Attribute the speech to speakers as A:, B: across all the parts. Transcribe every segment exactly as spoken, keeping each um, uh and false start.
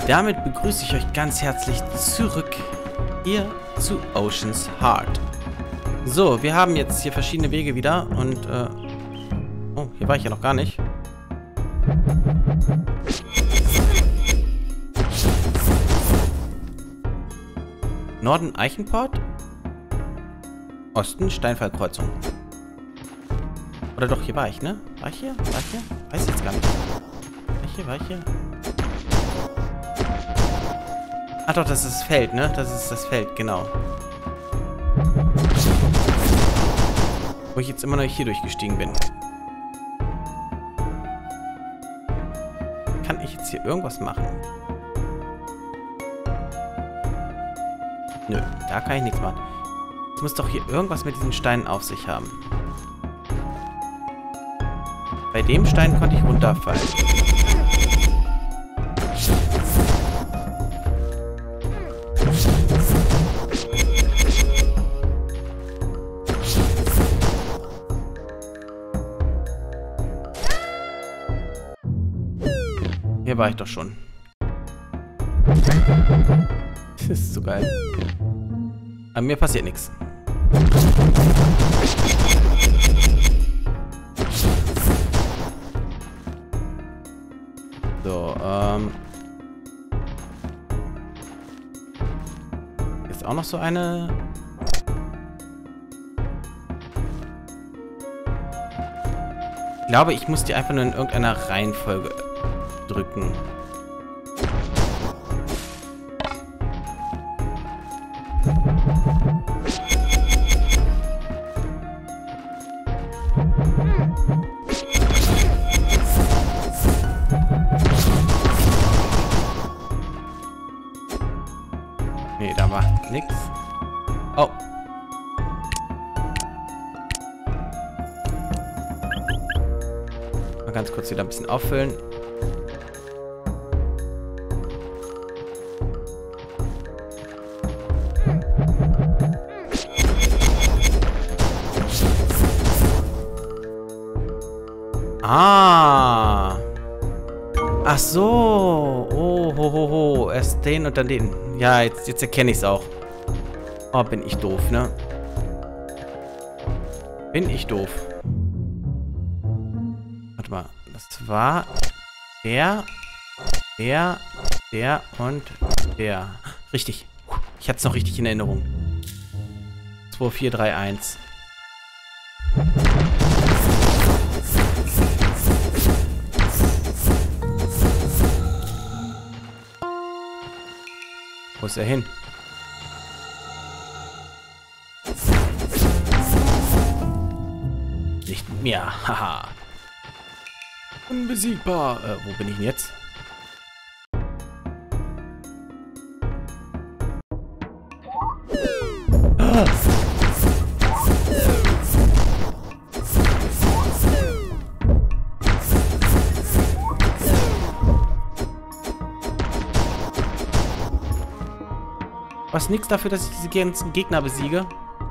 A: damit begrüße ich euch ganz herzlich zurück hier zu Ocean's Heart. So, wir haben jetzt hier verschiedene Wege wieder und, äh... oh, hier war ich ja noch gar nicht. Norden Eichenport? Osten Steinfallkreuzung. Oder doch, hier war ich, ne? War ich hier? War ich hier? Weiß ich jetzt gar nicht. War ich hier? War ich hier? Ach doch, das ist das Feld, ne? Das ist das Feld, genau. Wo ich jetzt immer noch hier durchgestiegen bin. Kann ich jetzt hier irgendwas machen? Nö, da kann ich nichts machen. Es muss doch hier irgendwas mit diesen Steinen auf sich haben. Bei dem Stein konnte ich runterfallen. Hier war ich doch schon. Das ist so geil. Aber mir passiert nichts. So, ähm. Jetzt auch noch so eine. Ich glaube, ich muss die einfach nur in irgendeiner Reihenfolge drücken. Nee, da war nix. Oh. Mal ganz kurz wieder ein bisschen auffüllen. Ah. Ach so. Oh, ho, ho, ho. Erst den und dann den. Ja, jetzt, jetzt erkenne ich es auch. Oh, bin ich doof, ne? Bin ich doof. Warte mal. Das war der, der, der und der. Richtig. Ich hatte es noch richtig in Erinnerung. zwei, vier, drei, eins. Wo ist er hin? Nicht mit mir. Haha. Unbesiegbar. Äh, wo bin ich denn jetzt? Ah. Was nix dafür, dass ich diese ganzen Gegner besiege.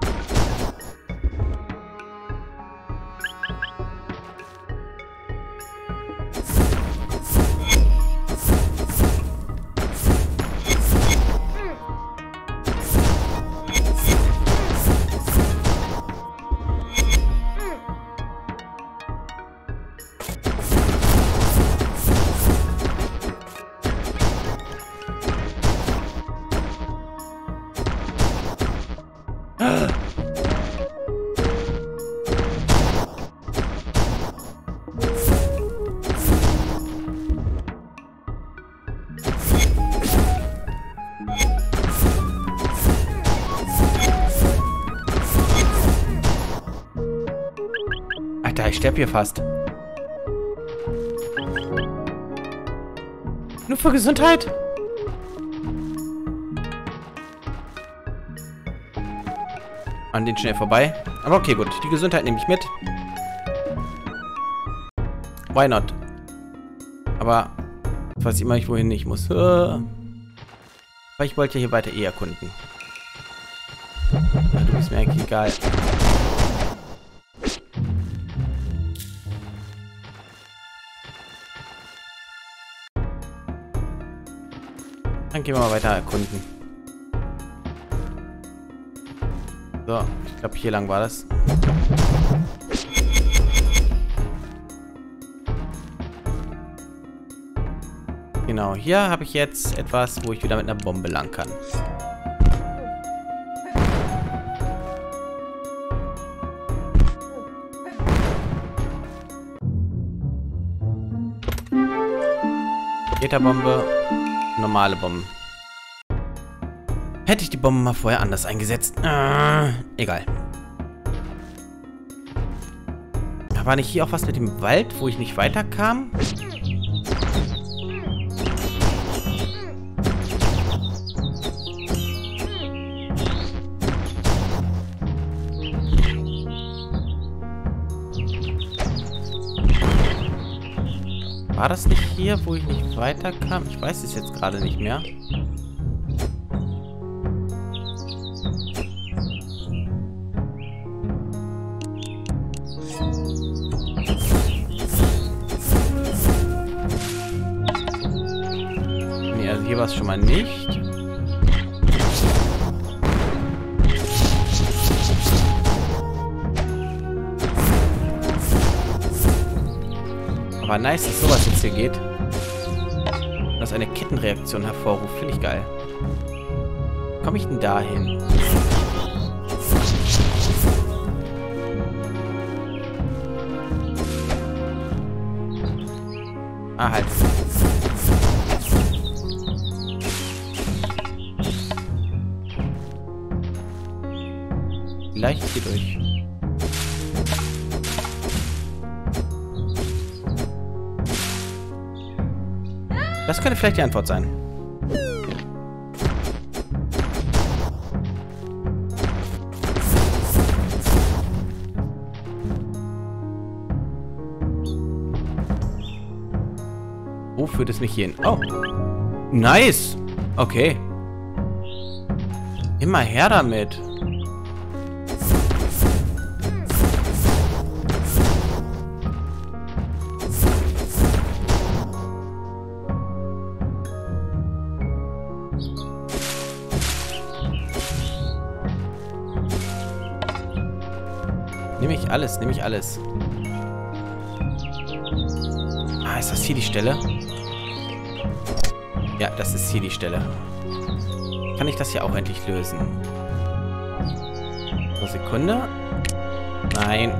A: Alter, ich sterbe hier fast. Nur für Gesundheit? An den schnell vorbei. Aber okay, gut. Die Gesundheit nehme ich mit. Why not? Aber jetzt weiß ich immer nicht, wohin ich muss. Aber ich wollte ja hier weiter eh erkunden. Ja, du bist mir eigentlich egal. Dann gehen wir mal weiter erkunden. So, ich glaube hier lang war das. Genau, hier habe ich jetzt etwas, wo ich wieder mit einer Bombe lang kann. Beta-Bombe, normale Bomben. Hätte ich die Bomben mal vorher anders eingesetzt. Äh, egal. War nicht hier auch was mit dem Wald, wo ich nicht weiterkam? War das nicht hier, wo ich nicht weiterkam? Ich weiß es jetzt gerade nicht mehr. Nee, also hier war es schon mal nicht. Aber nice, dass sowas jetzt hier geht. Das eine Kettenreaktion hervorruft. Finde ich geil. Komme ich denn da hin? Ah, halt. Vielleicht hier durch. Das könnte vielleicht die Antwort sein. Wo führt es mich hier hin? Oh. Nice. Okay. Immer her damit. Nehme ich alles, nehme ich alles. Ah, ist das hier die Stelle? Ja, das ist hier die Stelle. Kann ich das hier auch endlich lösen? So, Sekunde. Nein.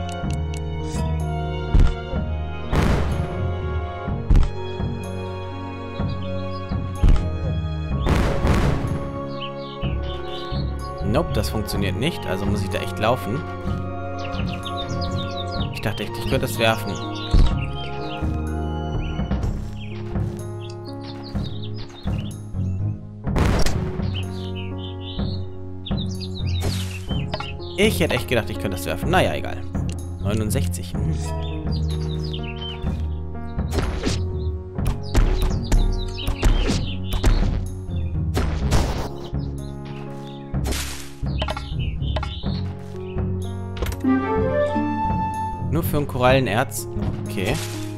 A: Nope, das funktioniert nicht. Also muss ich da echt laufen. Ich dachte echt, ich könnte das werfen. Ich hätte echt gedacht, ich könnte das werfen. Naja, egal. neunundsechzig. Hm. Nur für ein Korallenerz. Okay.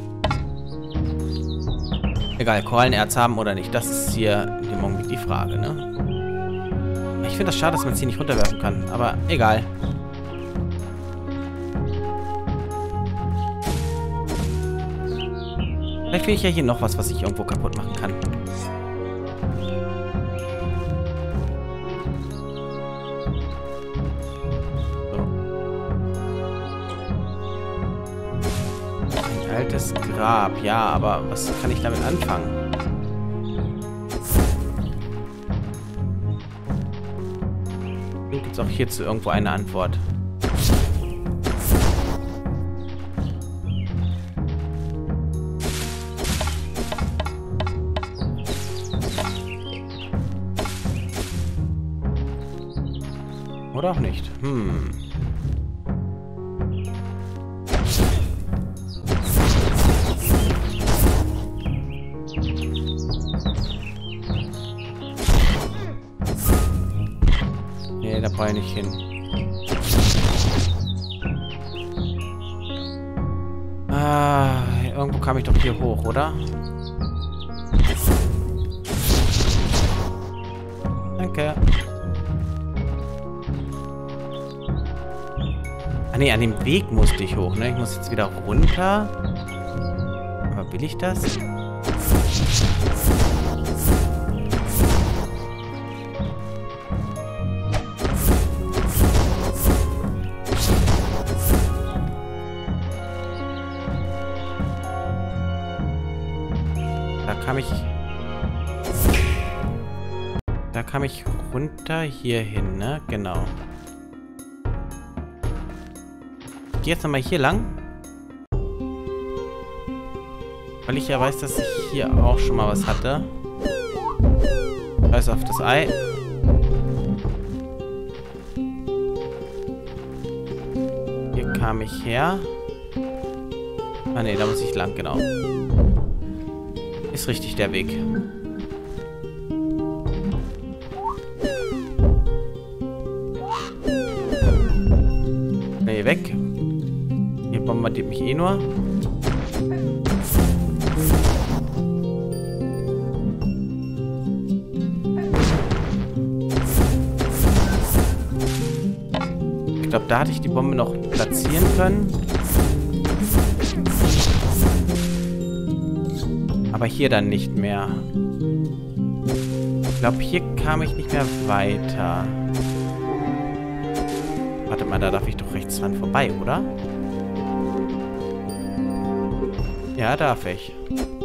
A: Egal, Korallenerz haben oder nicht. Das ist hier im Moment die Frage, ne? Ich finde das schade, dass man es hier nicht runterwerfen kann. Aber egal. Vielleicht finde ich ja hier noch was, was ich irgendwo kaputt machen kann. Altes Grab, ja, aber was kann ich damit anfangen? Gibt es auch hierzu irgendwo eine Antwort? Oder auch nicht? Hm. Da brauche ich nicht hin. Ah, irgendwo kam ich doch hier hoch, oder? nee, an dem Weg musste ich hoch, ne? Ich muss jetzt wieder runter. Aber will ich das? Da kam ich... Da kam ich runter hier hin, ne? Genau. Ich gehe jetzt nochmal hier lang. Weil ich ja weiß, dass ich hier auch schon mal was hatte. Scheiß auf das Ei. Hier kam ich her. Ah ne, da muss ich lang, genau. Ist richtig der Weg. Nee, weg. Hier bombardiert mich eh nur. Ich glaube, da hatte ich die Bombe noch platzieren können. Aber hier dann nicht mehr. Ich glaube, hier kam ich nicht mehr weiter. Warte mal, da darf ich doch rechts dran vorbei, oder? Ja, darf ich.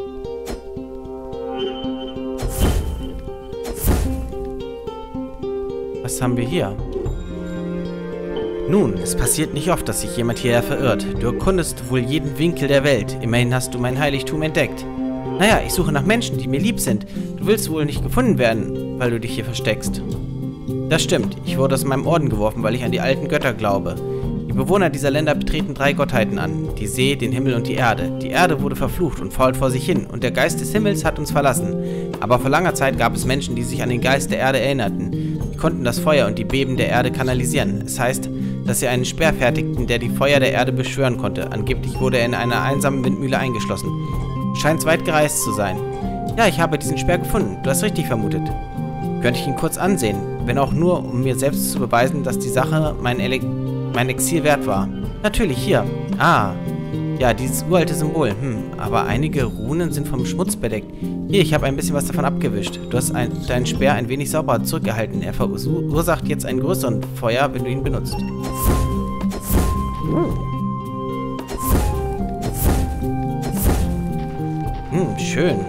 A: Was haben wir hier? Nun, es passiert nicht oft, dass sich jemand hierher verirrt. Du erkundest wohl jeden Winkel der Welt. Immerhin hast du mein Heiligtum entdeckt. Naja, ich suche nach Menschen, die mir lieb sind. Du willst wohl nicht gefunden werden, weil du dich hier versteckst. Das stimmt. Ich wurde aus meinem Orden geworfen, weil ich an die alten Götter glaube. Die Bewohner dieser Länder betreten drei Gottheiten an. Die See, den Himmel und die Erde. Die Erde wurde verflucht und fault vor sich hin. Und der Geist des Himmels hat uns verlassen. Aber vor langer Zeit gab es Menschen, die sich an den Geist der Erde erinnerten. Die konnten das Feuer und die Beben der Erde kanalisieren. Es heißt, dass sie einen Speer fertigten, der die Feuer der Erde beschwören konnte. Angeblich wurde er in einer einsamen Windmühle eingeschlossen. Scheint weit gereist zu sein. Ja, ich habe diesen Speer gefunden. Du hast richtig vermutet. Könnte ich ihn kurz ansehen, wenn auch nur, um mir selbst zu beweisen, dass die Sache mein, Ele mein Exil wert war. Natürlich, hier. Ah, ja, dieses uralte Symbol. Hm, aber einige Runen sind vom Schmutz bedeckt. Hier, ich habe ein bisschen was davon abgewischt. Du hast ein, deinen Speer ein wenig sauber zurückgehalten. Er verursacht jetzt einen größeren Feuer, wenn du ihn benutzt. Hm, schön.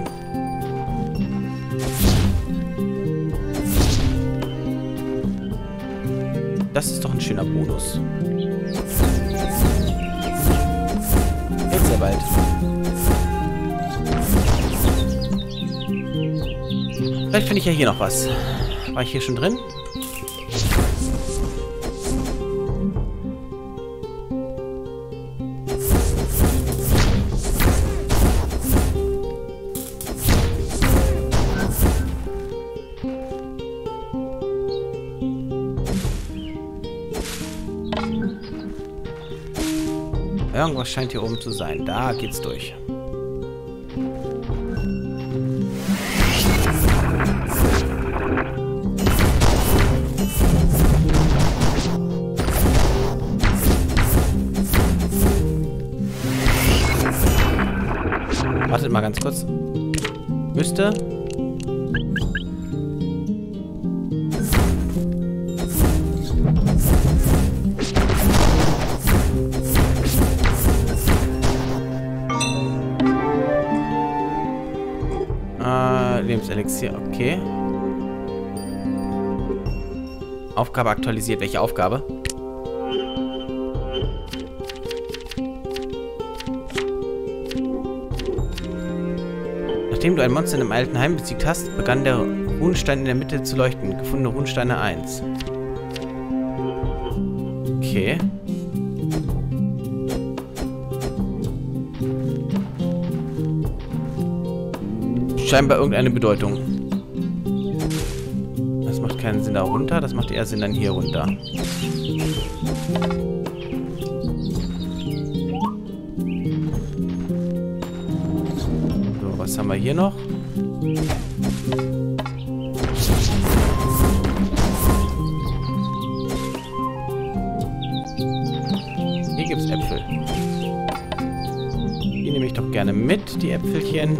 A: Das ist doch ein schöner Bonus. Jetzt sehr bald. Vielleicht finde ich ja hier noch was. War ich hier schon drin? Irgendwas scheint hier oben zu sein. Da geht's durch. Wartet mal ganz kurz. Müsste... Lebenselixier, okay. Aufgabe aktualisiert. Welche Aufgabe? Nachdem du ein Monster in einem alten Heim besiegt hast, begann der Runenstein in der Mitte zu leuchten. Gefundene Runensteine eins. Okay. Scheinbar irgendeine Bedeutung. Das macht keinen Sinn da runter, das macht eher Sinn dann hier runter. So, was haben wir hier noch? gerne mit, die Äpfelchen.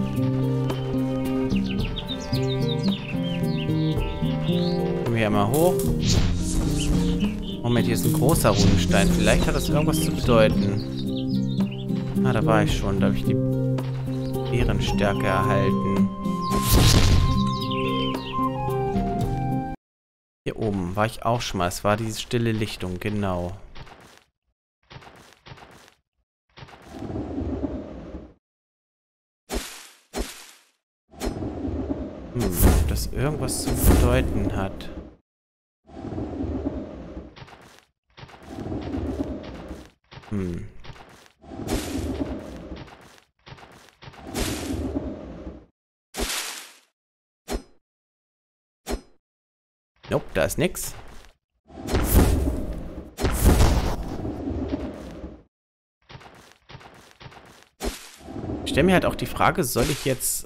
A: Kommen wir hier mal hoch. Moment, hier ist ein großer Runenstein. Vielleicht hat das irgendwas zu bedeuten. Ah, da war ich schon. Da habe ich die Bärenstärke erhalten. Hier oben war ich auch schon mal. Es war diese stille Lichtung, genau. Hm, ob das irgendwas zu bedeuten hat. Hm. Nope, da ist nix. Ich stelle mir halt auch die Frage, soll ich jetzt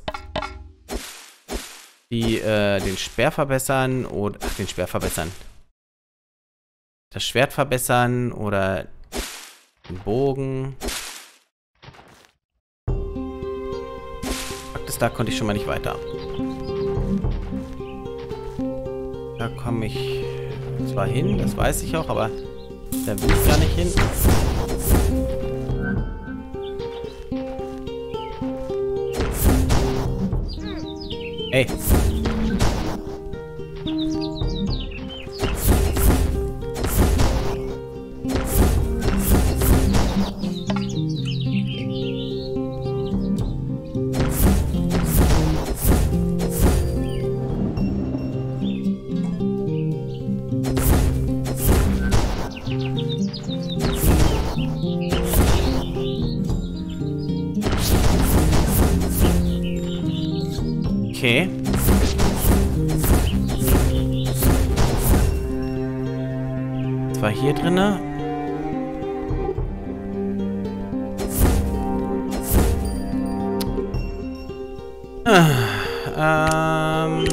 A: die, äh, den Speer verbessern oder... Ach, den Speer verbessern. Das Schwert verbessern oder den Bogen. Fakt ist, da konnte ich schon mal nicht weiter. Da komme ich zwar hin, das weiß ich auch, aber da will ich gar nicht hin. Ey. Okay. Das war hier drinne. Ah, ähm.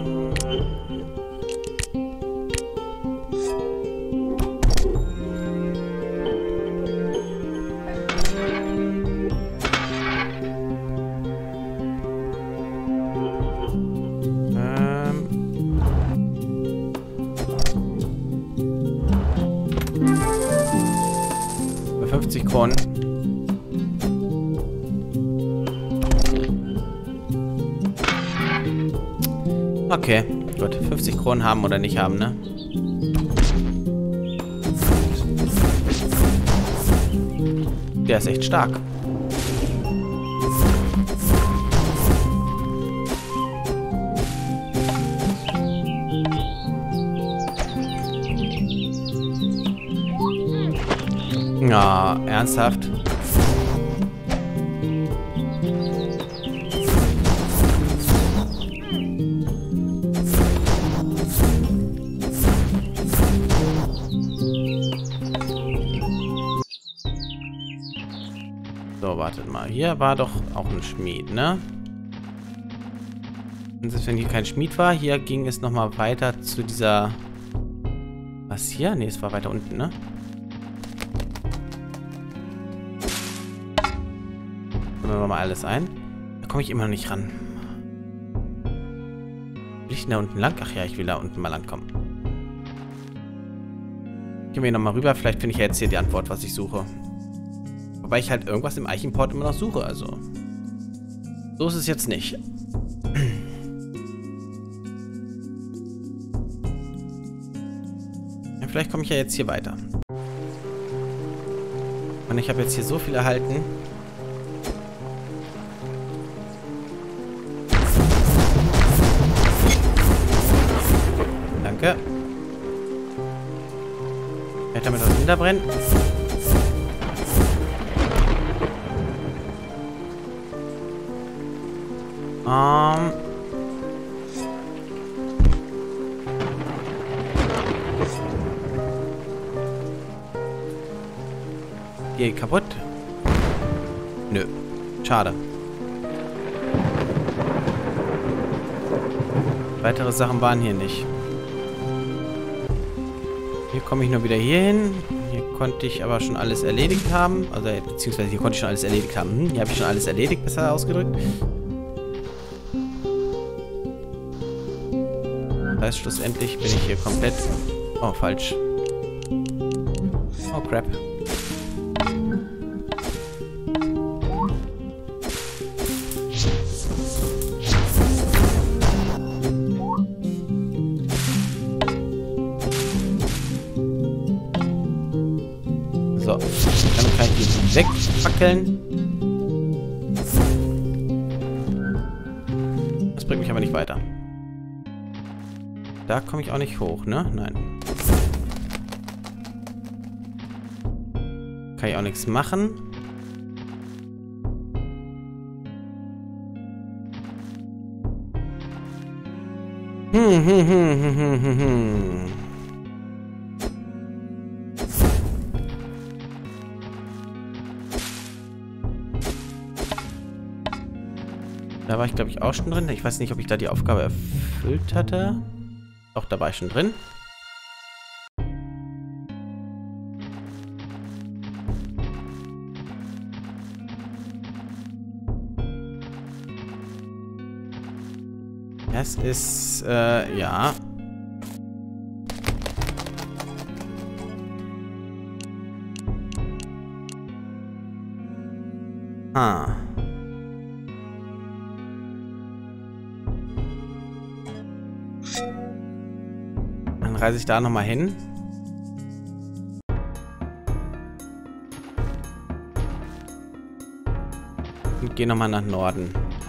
A: fünfzig Kronen. Okay, gut. fünfzig Kronen haben oder nicht haben, ne? Der ist echt stark. Ja, ernsthaft? So, wartet mal. Hier war doch auch ein Schmied, ne? Und selbst wenn hier kein Schmied war, hier ging es nochmal weiter zu dieser... Was hier? Ne, es war weiter unten, ne? Nehmen wir mal alles ein. Da komme ich immer noch nicht ran. Will ich denn da unten lang? Ach ja, ich will da unten mal lang kommen. Gehen wir hier nochmal rüber. Vielleicht finde ich ja jetzt hier die Antwort, was ich suche. Wobei ich halt irgendwas im Eichenport immer noch suche, also. So ist es jetzt nicht. Ja, vielleicht komme ich ja jetzt hier weiter. Und ich habe jetzt hier so viel erhalten. Danke. Vielleicht damit was hinterbrennen. Ähm. Geht kaputt? Nö. Schade. Weitere Sachen waren hier nicht. Hier komme ich nur wieder hier hin. Hier konnte ich aber schon alles erledigt haben. Also, beziehungsweise hier konnte ich schon alles erledigt haben. Hm, hier habe ich schon alles erledigt, besser ausgedrückt. Das heißt, schlussendlich bin ich hier komplett... Oh, falsch. Oh, crap. So, dann kann ich die wegfackeln. Das bringt mich aber nicht weiter. Da komme ich auch nicht hoch, ne? Nein. Kann ich auch nichts machen. Hm, hm, hm, hm, hm, hm, hm. Da war ich, glaube ich, auch schon drin. Ich weiß nicht, ob ich da die Aufgabe erfüllt hatte. Doch, da war ich schon drin. Es ist, äh, ja. Ah. Dann reise ich da nochmal hin. Und gehe nochmal nach Norden.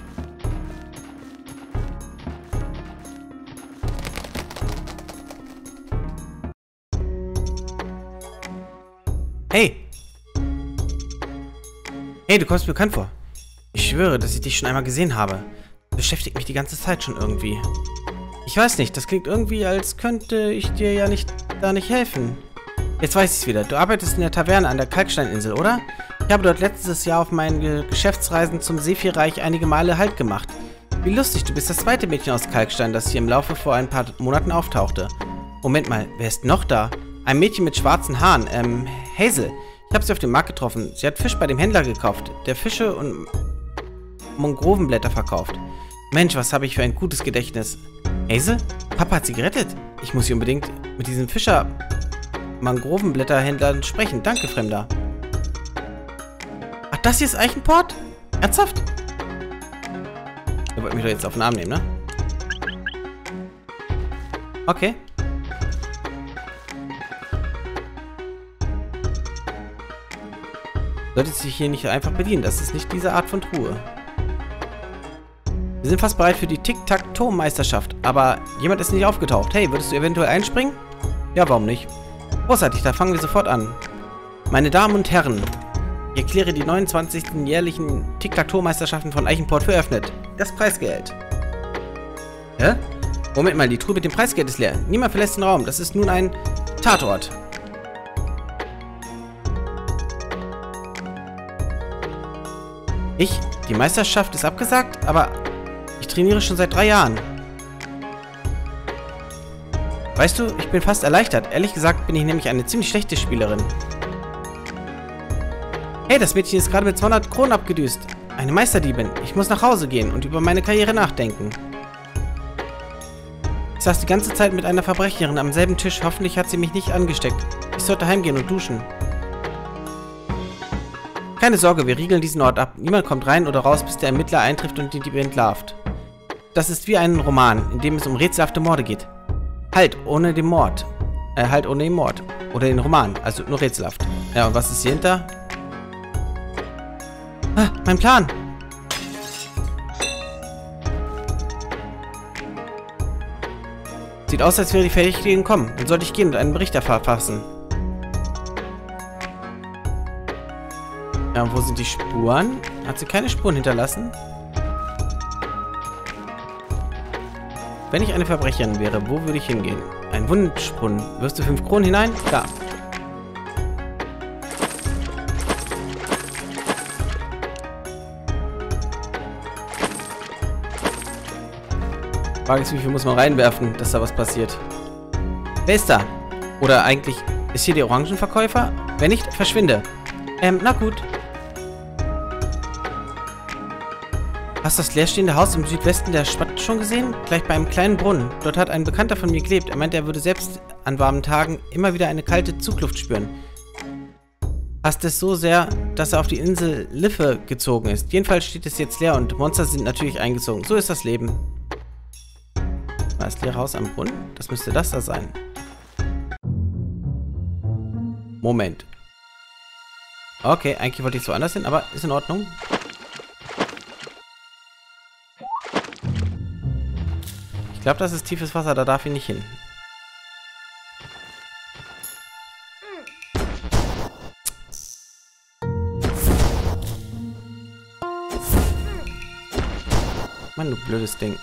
A: Hey! Hey, du kommst mir bekannt vor. Ich schwöre, dass ich dich schon einmal gesehen habe. Das beschäftigt mich die ganze Zeit schon irgendwie. Ich weiß nicht, das klingt irgendwie, als könnte ich dir ja nicht da nicht helfen. Jetzt weiß ich es wieder. Du arbeitest in der Taverne an der Kalksteininsel, oder? Ich habe dort letztes Jahr auf meinen Ge Geschäftsreisen zum Sephirreich einige Male Halt gemacht. Wie lustig, du bist das zweite Mädchen aus Kalkstein, das hier im Laufe vor ein paar Monaten auftauchte. Moment mal, wer ist noch da? Ein Mädchen mit schwarzen Haaren, ähm, Hazel. Ich habe sie auf dem Markt getroffen. Sie hat Fisch bei dem Händler gekauft, der Fische und Mangrovenblätter verkauft. Mensch, was habe ich für ein gutes Gedächtnis. Hazel? Papa hat sie gerettet. Ich muss hier unbedingt mit diesem Fischer Mangrovenblätterhändlern sprechen. Danke, Fremder. Ach, das hier ist Eichenport? Ernsthaft? Ihr wollt mich doch jetzt auf den Arm nehmen, ne? Okay. Solltet sich hier nicht einfach bedienen. Das ist nicht diese Art von Truhe. Wir sind fast bereit für die Tic-Tac-Toe-Meisterschaft. Aber jemand ist nicht aufgetaucht. Hey, würdest du eventuell einspringen? Ja, warum nicht? Großartig, da fangen wir sofort an. Meine Damen und Herren, ich erkläre die neunundzwanzigsten jährlichen Tic-Tac-Toe-Meisterschaften von Eichenport für eröffnet. Das Preisgeld. Hä? Moment mal, die Truhe mit dem Preisgeld ist leer. Niemand verlässt den Raum. Das ist nun ein Tatort. Ich? Die Meisterschaft ist abgesagt, aber ich trainiere schon seit drei Jahren. Weißt du, ich bin fast erleichtert. Ehrlich gesagt bin ich nämlich eine ziemlich schlechte Spielerin. Hey, das Mädchen ist gerade mit zweihundert Kronen abgedüst. Eine Meisterdiebin. Ich muss nach Hause gehen und über meine Karriere nachdenken. Ich saß die ganze Zeit mit einer Verbrecherin am selben Tisch. Hoffentlich hat sie mich nicht angesteckt. Ich sollte heimgehen und duschen. Keine Sorge, wir riegeln diesen Ort ab. Niemand kommt rein oder raus, bis der Ermittler eintrifft und den Dieb entlarvt. Das ist wie ein Roman, in dem es um rätselhafte Morde geht. Halt, ohne den Mord. Äh, halt ohne den Mord. Oder den Roman, also nur rätselhaft. Ja, und was ist hier hinter? Ah, mein Plan! Sieht aus, als wäre die Verdächtigen gekommen. Dann sollte ich gehen und einen Bericht verfassen. Ja, und wo sind die Spuren? Hat sie keine Spuren hinterlassen? Wenn ich eine Verbrecherin wäre, wo würde ich hingehen? Ein Wunschbrunnen. Wirst du fünf Kronen hinein? Klar. Frage ist, wie viel muss man reinwerfen, dass da was passiert? Wer ist da? Oder eigentlich Ist hier der Orangenverkäufer? Wenn nicht, verschwinde. Ähm, na gut. Hast du das leerstehende Haus im Südwesten der Stadt schon gesehen? Gleich bei einem kleinen Brunnen. Dort hat ein Bekannter von mir gelebt. Er meinte, er würde selbst an warmen Tagen immer wieder eine kalte Zugluft spüren. Hasst es so sehr, dass er auf die Insel Liffe gezogen ist. Jedenfalls steht es jetzt leer und Monster sind natürlich eingezogen. So ist das Leben. War das leere Haus am Brunnen? Das müsste das da sein. Moment. Okay, eigentlich wollte ich so anders hin, aber ist in Ordnung. Ich glaube, das ist tiefes Wasser, da darf ich nicht hin. Mann, du blödes Ding.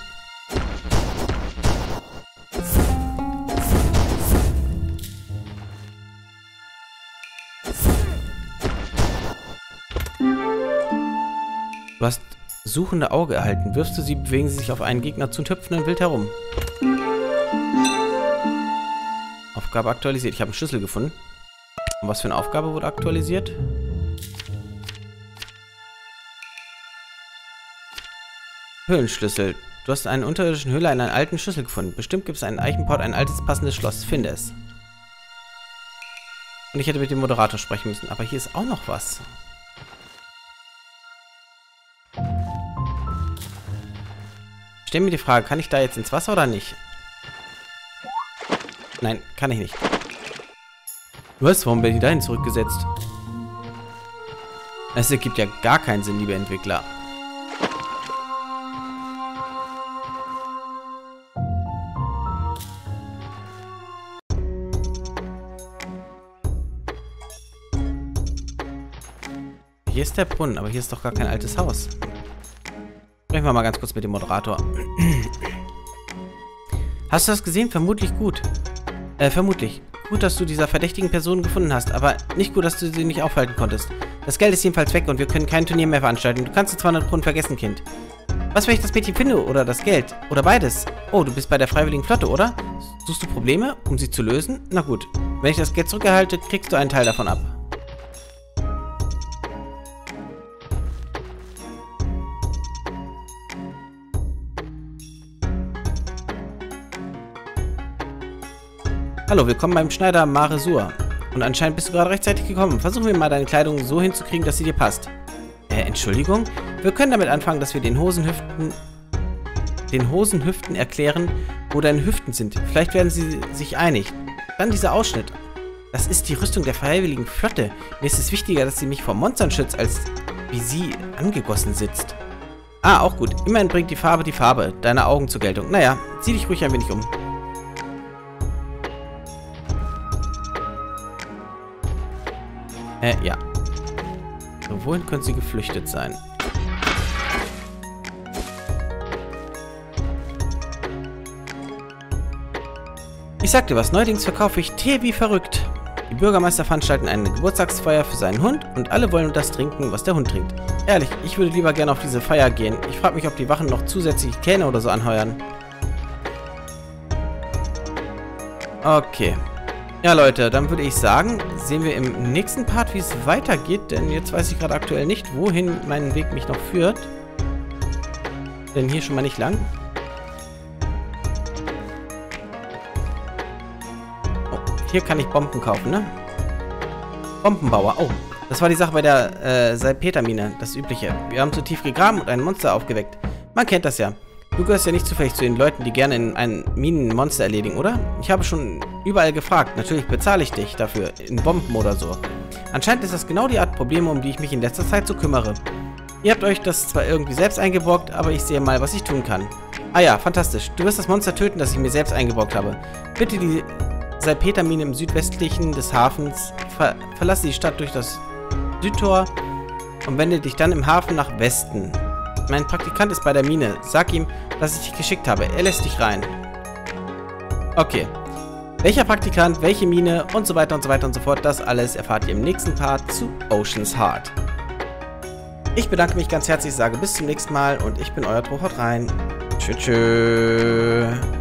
A: Du hast suchende Auge erhalten. Wirfst du sie, bewegen sie sich auf einen Gegner zu und hüpfen dann wild herum. Aufgabe aktualisiert. Ich habe einen Schlüssel gefunden. Und was für eine Aufgabe wurde aktualisiert? Höhlenschlüssel. Du hast einen unterirdischen Höhle in einer alten Schüssel gefunden. Bestimmt gibt es einen Eichenport, ein altes passendes Schloss. Finde es. Und ich hätte mit dem Moderator sprechen müssen. Aber hier ist auch noch was. Ich stelle mir die Frage, kann ich da jetzt ins Wasser oder nicht? Nein, kann ich nicht. Was? Warum bin ich dahin zurückgesetzt? Es ergibt ja gar keinen Sinn, liebe Entwickler. Hier ist der Brunnen, aber hier ist doch gar kein altes Haus. Sprechen wir mal ganz kurz mit dem Moderator. Hast du das gesehen? Vermutlich gut. Äh, vermutlich. Gut, dass du dieser verdächtigen Person gefunden hast, aber nicht gut, dass du sie nicht aufhalten konntest. Das Geld ist jedenfalls weg und wir können kein Turnier mehr veranstalten. Du kannst die zweihundert Kronen vergessen, Kind. Was, wenn ich das Mädchen finde oder das Geld? Oder beides? Oh, du bist bei der Freiwilligen Flotte, oder? Suchst du Probleme, um sie zu lösen? Na gut. Wenn ich das Geld zurückerhalte, kriegst du einen Teil davon ab. Hallo, willkommen beim Schneider Maresur. Und anscheinend bist du gerade rechtzeitig gekommen. Versuchen wir mal deine Kleidung so hinzukriegen, dass sie dir passt. Äh, Entschuldigung? Wir können damit anfangen, dass wir den Hosenhüften... den Hosenhüften erklären, wo deine Hüften sind. Vielleicht werden sie sich einig. Dann dieser Ausschnitt. Das ist die Rüstung der Freiwilligen Flotte. Mir ist es wichtiger, dass sie mich vor Monstern schützt, als wie sie angegossen sitzt. Ah, auch gut. Immerhin bringt die Farbe die Farbe deiner Augen zur Geltung. Naja, sieh dich ruhig ein wenig um. Äh, ja. So, wohin können sie geflüchtet sein? Ich sag dir was, neuerdings verkaufe ich Tee wie verrückt. Die Bürgermeister veranstalten eine Geburtstagsfeier für seinen Hund und alle wollen das trinken, was der Hund trinkt. Ehrlich, ich würde lieber gerne auf diese Feier gehen. Ich frage mich, ob die Wachen noch zusätzliche Kähne oder so anheuern. Okay. Ja, Leute, dann würde ich sagen, sehen wir im nächsten Part, wie es weitergeht, denn jetzt weiß ich gerade aktuell nicht, wohin mein Weg mich noch führt. Denn hier schon mal nicht lang. Oh, hier kann ich Bomben kaufen, ne? Bombenbauer. Oh, das war die Sache bei der äh, Salpetermine, das Übliche. Wir haben zu tief gegraben und ein Monster aufgeweckt. Man kennt das ja. Du gehörst ja nicht zufällig zu den Leuten, die gerne in einen Minen Monster erledigen, oder? Ich habe schon überall gefragt. Natürlich bezahle ich dich dafür, in Bomben oder so. Anscheinend ist das genau die Art Probleme, um die ich mich in letzter Zeit so kümmere. Ihr habt euch das zwar irgendwie selbst eingebrockt, aber ich sehe mal, was ich tun kann. Ah ja, fantastisch. Du wirst das Monster töten, das ich mir selbst eingebrockt habe. Bitte die Salpetermine im südwestlichen des Hafens. Ver verlasse die Stadt durch das Südtor und wende dich dann im Hafen nach Westen. Mein Praktikant ist bei der Mine. Sag ihm, dass ich dich geschickt habe. Er lässt dich rein. Okay. Welcher Praktikant, welche Mine und so weiter und so weiter und so fort. Das alles erfahrt ihr im nächsten Part zu Ocean's Heart. Ich bedanke mich ganz herzlich, sage bis zum nächsten Mal und ich bin euer Tro, haut rein. Tschüss. Tschüss.